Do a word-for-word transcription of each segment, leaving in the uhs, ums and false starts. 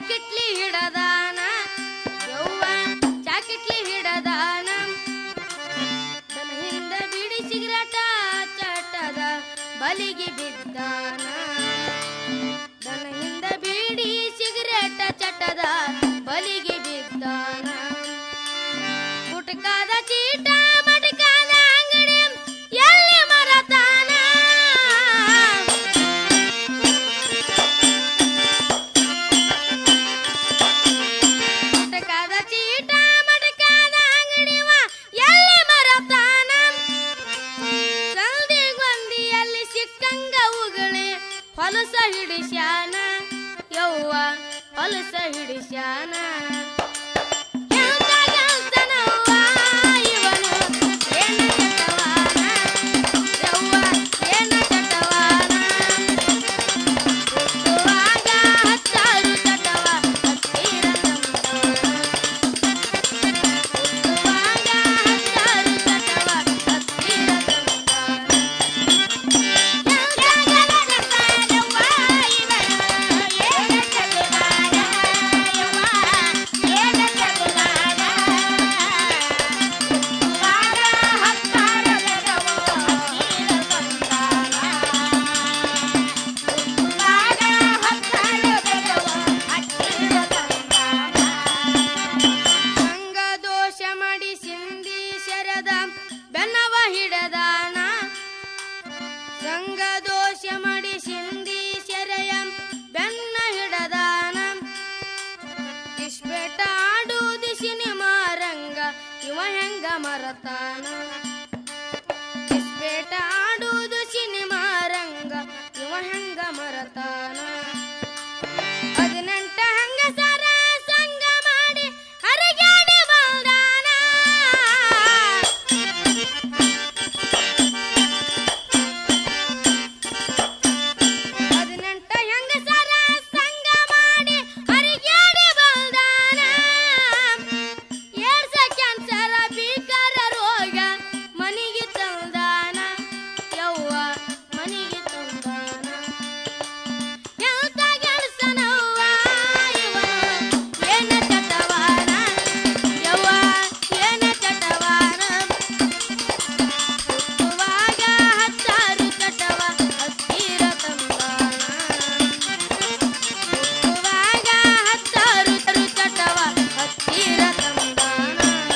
ಚಾಕಿಟ್ಲಿ ಹಿಡದಾನ ಯವ್ವ ಚಾಕಿಟ್ಲಿ ಹಿಡದಾನ ತನ್ನ ಹಿಂದ ಬಿಡಿ ಸಿಗರೇಟ ಚಟದ ಬಲಿಗೆ ಬಿದ್ದಾನ ತನ್ನ ಹಿಂದ ಬಿಡಿ ಸಿಗರೇಟ ಚಟದ ಬಲಿಗೆ ಬಿದ್ದಾನ ಗುಟ್ಕಾದ ಚೀಟ ಮಟಕಾದ ಅಂಗಡಿ ಎಲ್ಲಿ ಮರತಾನ ಗುಟ್ಕಾದ ಚೀಟ ಮಟಕಾದ ಅಂಗಡಿವ ಎಲ್ಲಿ ಮರತಾನ ಸಂದಿ ಗೊಂದಿಯಲ್ಲಿ ಸಿಕ್ಕಂಗ ಉಗುಳಿ ಹೊಲಸ ಹಿಡಿಸ್ಯಾನ ಯವ್ವ ಹೊಲಸ ಹಿಡಿಸ್ಯಾನ ಬೆನ್ನವ ಹಿಡದಾನ ಸಂಗ ದೋಷ ಮಾಡಿ ಸಿಂಧಿ ಸೆರೆಯ ಬೆನ್ನ ಹಿಡದಾನ ಇಸ್ಬೇಟ ಆಡುವುದು ಸಿನಿಮಾ ರಂಗ ಇವ ಹೆಂಗ ಮರತಾನ ಇಸ್ಬೇಟ ಆಡುವುದು ಸಿನಿಮಾ ರಂಗ ಇವ ಹೆಂಗ ಮರತಾನ ಹದಿನೆಂಟ ಹಂಗಸರ ಸಂಗ ಮಾಡಿ ಹರಗಾಡಿ ಬಂದಾನ ಹದಿನೆಂಟ ಹೆಂಗಸರ ಸಂಗ ಮಾಡಿ ಹರಗಾಡಿ ಬಂದಾನ ಏಳ್ಸ ಕ್ಯಾನ್ಸರ ಭೀಕರ ರೋಗ ಮನಿಗೆ ತಂದಾನ ಯವ್ವ ಮನಿಗೆ ತಂದಾನ ಎಂತ ಗೆಲ್ಸನವ್ವ ಇವನು ಏನ ಚಟವಾನ ಯವ್ವ ಏನ ಚಟವಾನ ಹುಟ್ಟುವಾಗ ಹತ್ತಾರು ಚಟವ ಹತ್ತಿರ ತಂದಾನ ಹುಟ್ಟುವಾಗ ಹತ್ತಾರು ಚಟವ ಹತ್ತಿರ ತಂದಾನ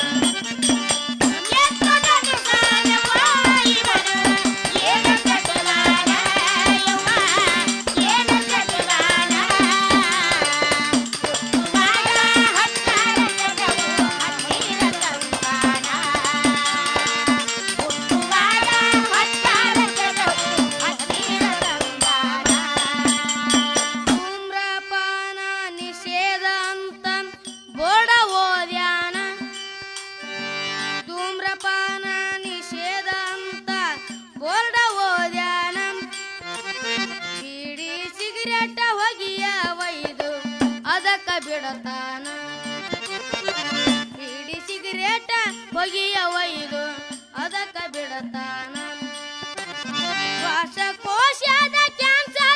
ಧೂಮ್ರಪಾನ ನಿಷೇಧ ಅಂತ ಬೋರ್ಡ ಓದ್ಯಾನ ಧೂಮ್ರಪಾನ ನಿಷೇಧ ಅಂತ ಬೋರ್ಡ ಓದ್ಯಾನ ಬೀಡಿ ಸಿಗರೇಟ ಹೊಗಿಯ ಒಯ್ದು ಅದಕ್ಕ ಬಿಡತಾನ ಬೀಡಿ ಸಿಗರೇಟ ಹೊಗಿಯ ಒಯ್ದು ಅದಕ್ಕ ಬಿಡತಾನ ಶ್ವಾಸಕೋಶದ ಕ್ಯಾನ್ಸರ್.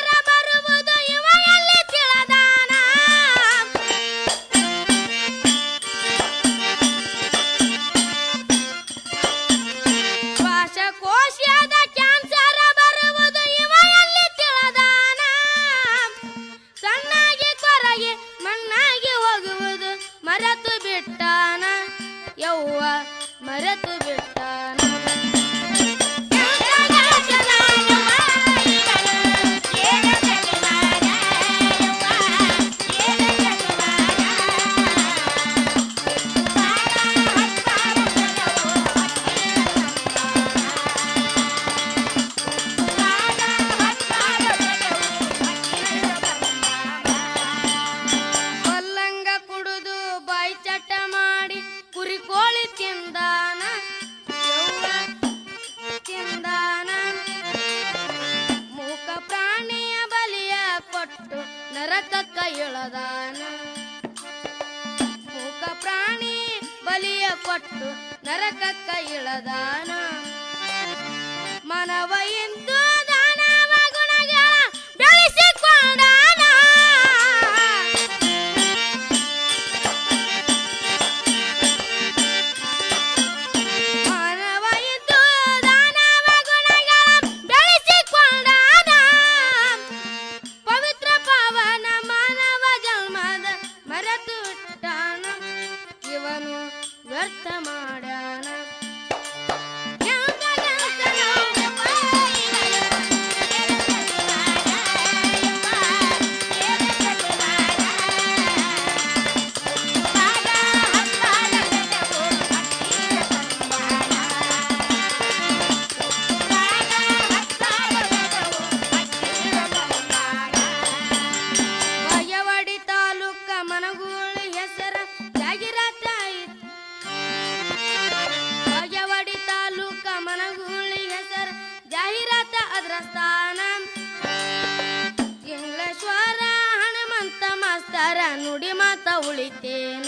ಮಾಸ್ತರ ನುಡಿ ಮಾತ ಉಳಿತೇನ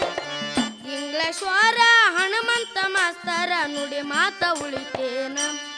ಇಂಗ್ಲೇಶ್ವರ ಹನುಮಂತ ಮಾಸ್ತರ ನುಡಿ ಮಾತ ಉಳಿತೇನ